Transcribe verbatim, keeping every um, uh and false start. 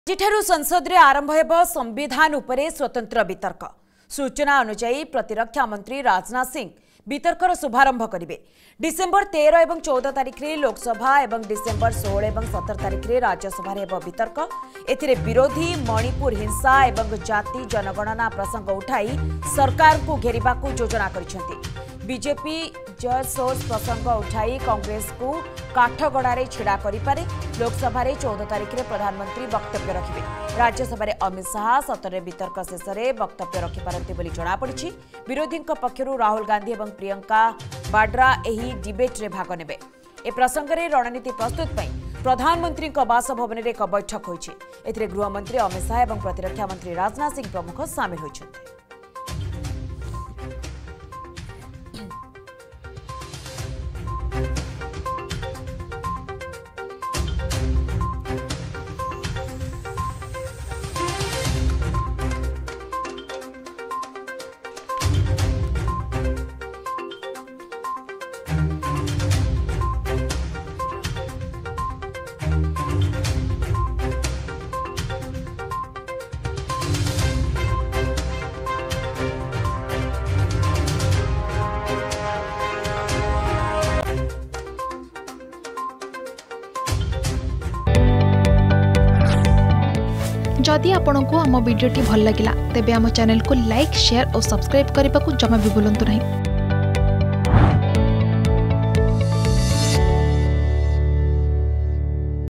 जिठारु संसद रे आरंभ हेब संविधान उपरे स्वतंत्र वितर्क। सूचना अनुसार प्रतिरक्षा मंत्री राजनाथ सिंह वितर्कर शुभारंभ करेंगे। डिसेम्बर तेरह और चौदह तारिख में लोकसभा और डिसेम्बर सोलह और सतर तारिख में राज्यसभा हेब वितर्क। एथिरे विरोधी मणिपुर हिंसा और जाति जनगणना प्रसंग उठाई सरकार को घेरिबा को योजना करिसेंती। बीजेपी जय सोर्स प्रसंग उठाई कांग्रेस को काठगड़े छिड़ा करिपारे। लोकसभा चौदह तारिख में प्रधानमंत्री वक्तव्य रखिबे। राज्यसभा अमित शाह सतर वितर्क शेष में वक्तव्य रखिपारती बोली जଣାपड़ी। विरोधी पक्षर राहुल गांधी और प्रियंका वाड्रा एही डिबेट रे भाग नेबे। ए प्रसंग में रणनीति प्रस्तुत पई प्रधानमंत्री बासभवन में एक बैठक होइछि। एथिरे गृहमंत्री अमित शाह और प्रतिरक्षा मंत्री राजनाथ सिंह प्रमुख सामिल होइछन्ति। जदि आपंक आम भिडी भल लगा तेब आम चैनल को लाइक शेयर और सब्सक्राइब करने को जमा भी भूलु नहीं।